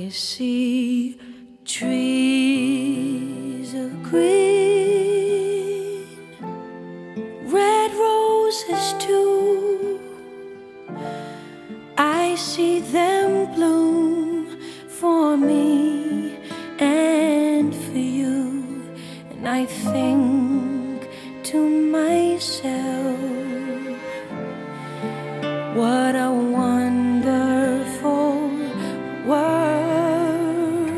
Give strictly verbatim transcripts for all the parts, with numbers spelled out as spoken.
I see trees of green, red roses too. I see them bloom for me and for you, and I think to myself, what a wonderful world.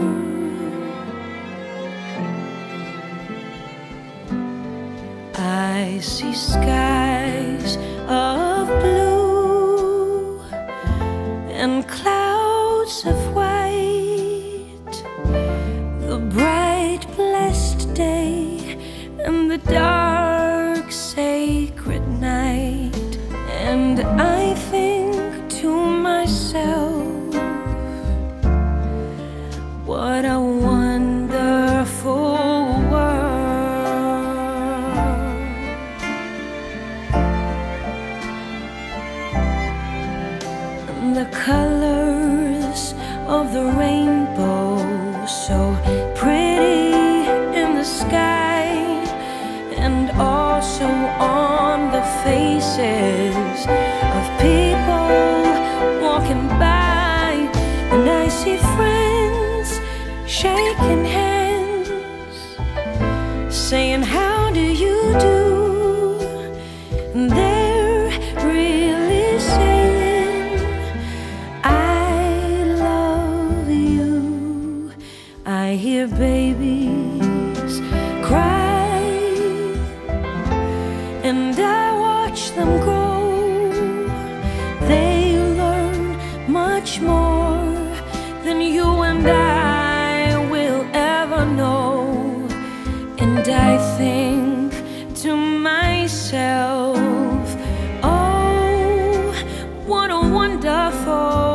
I see skies of blue and clouds of white, the bright blessed day and the dark sacred night. And I think to myself, what a wonderful world. And the colors of the rainbow, so pretty in the sky, and also on the faces of people walking by. And I see friends shaking hands, saying, how do you do? And they're really saying, I love you. I hear babies cry, and I watch them grow. They learn much more than you and I will ever know. And I think to myself, oh, what a wonderful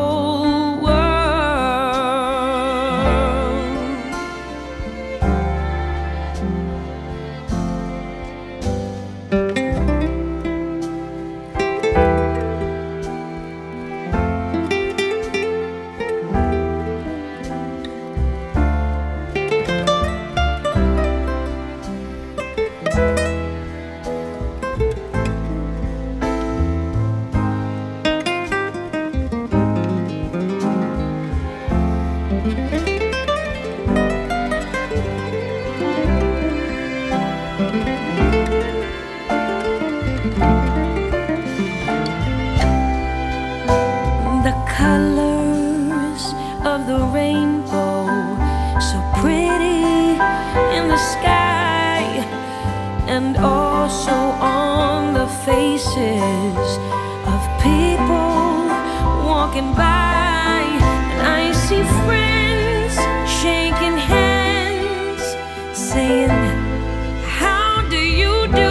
the colors of the rainbow, so pretty in the sky, and also on the faces of people walking by. And I see friends shaking hands, saying, how do you do?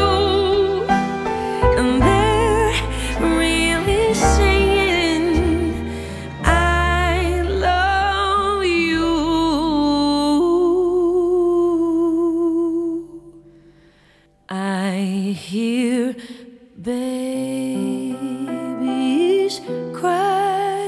And they're really saying, I love you. I hear babies cry,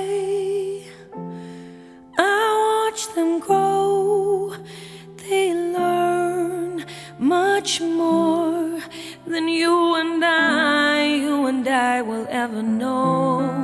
I watch them grow. They learn much more than you and I, you and I will ever know.